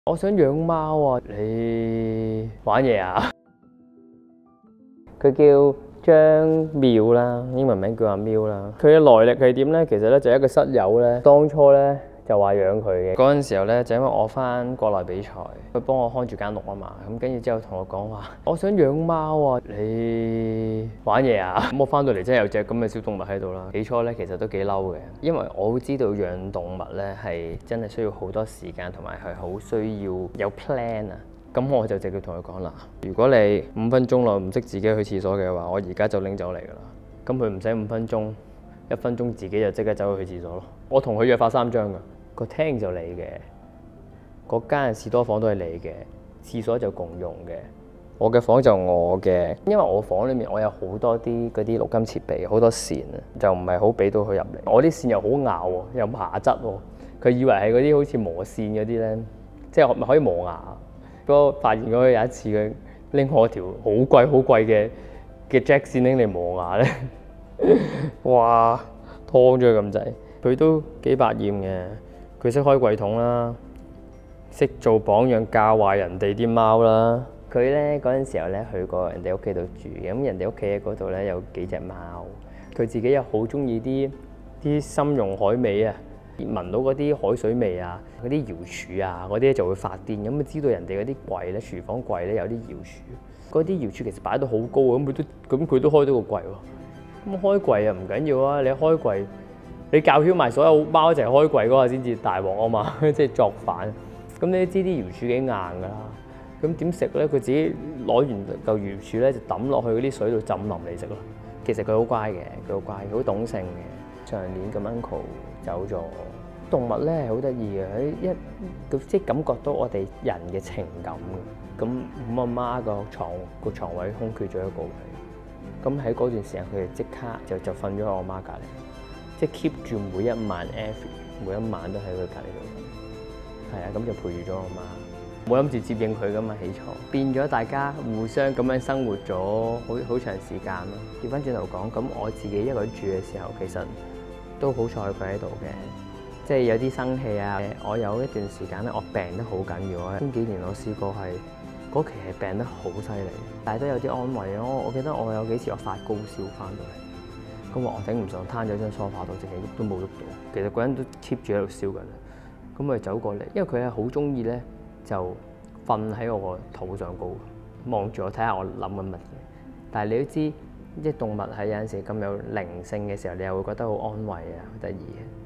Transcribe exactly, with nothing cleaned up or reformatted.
我想養貓啊！你玩嘢啊？佢叫張妙啦，英文名叫阿妙啦。佢嘅來歷係點咧？其實咧就係一個室友咧，當初咧就話養佢嘅。嗰陣時候咧就因為我翻國內比賽，佢幫我看住間屋啊嘛。咁跟住之後同我講話，我想養貓啊！你玩嘢啊？咁我翻到嚟真係有隻咁嘅小動物喺度啦。起初咧其實都幾嬲嘅，因為我知道養動物咧係真係需要好多時間，同埋係好需要有 plan 啊。咁我就直接同佢講啦，如果你五分鐘內唔識自己去廁所嘅話，我而家就拎走嚟㗎啦。咁佢唔使五分鐘，一分鐘自己就即刻走去廁所咯。我同佢約法三章㗎，個廳就你嘅，嗰間士多房都係你嘅，廁所就共用嘅。我嘅房就我嘅，因為我房裏面我有好多啲嗰啲錄音設備，好多線啊，就唔係好俾到佢入嚟。我啲線又好咬喎，又麻質喎，佢以為係嗰啲好似磨線嗰啲咧，即係咪可以磨牙？不過發現咗有一次佢拎我條好貴好貴嘅嘅 jack 線拎嚟磨牙咧，哇，燙咗佢咁滯。佢都幾百厭嘅，佢識開櫃桶啦，識做榜樣教壞人哋啲貓啦。佢咧嗰陣時候咧去過人哋屋企度住，咁人哋屋企喺嗰度咧有幾隻貓，佢自己又好中意啲啲參茸海味啊。聞到嗰啲海水味啊，嗰啲瑤柱啊，嗰啲就會發癲。咁啊，知道人哋嗰啲櫃咧，廚房櫃咧有啲瑤柱，嗰啲瑤柱其實擺到好高啊，咁佢都咁佢都開到個櫃喎。咁開櫃啊唔緊要啊，你開櫃，你教曉埋所有貓一齊開櫃嗰下先至大鑊啊嘛，即係作反。咁你都知啲瑤柱幾硬㗎啦，咁點食咧？佢自己攞完嚿瑤柱咧就抌落去嗰啲水度浸腍嚟食咯。其實佢好乖嘅，佢好乖，佢好懂性嘅。上年咁 uncle 走咗，動物咧係好得意嘅，喺一即係感覺到我哋人嘅情感嘅。咁咁阿媽個牀個牀位空缺咗一個位，咁喺嗰段時間佢哋即刻就就瞓咗喺我媽隔離，即係 keep 住每一晚 every 每一晚都喺佢隔離度瞓。係啊，咁就陪住咗我媽，冇諗住接應佢噶嘛，起床變咗大家互相咁樣生活咗好好長時間咯。調翻轉頭講，咁我自己一個人住嘅時候，其實都好彩佢喺度嘅，即係有啲生氣啊！我有一段時間咧，我病得好緊要啊！呢幾年我試過係嗰期係病得好犀利，但係都有啲安慰啊！我我記得我有幾次我發高燒翻到嚟，咁我頂唔順，攤咗張梳化度，直情喐都冇喐到。其實個人都 keep 住喺度燒緊啦。咁佢走過嚟，因為佢係好中意咧，就瞓喺我個肚上高，望住我睇下我諗緊乜嘢。但係你都知。啲動物係有陣時咁有靈性嘅時候，你又會覺得好安慰啊，好得意嘅。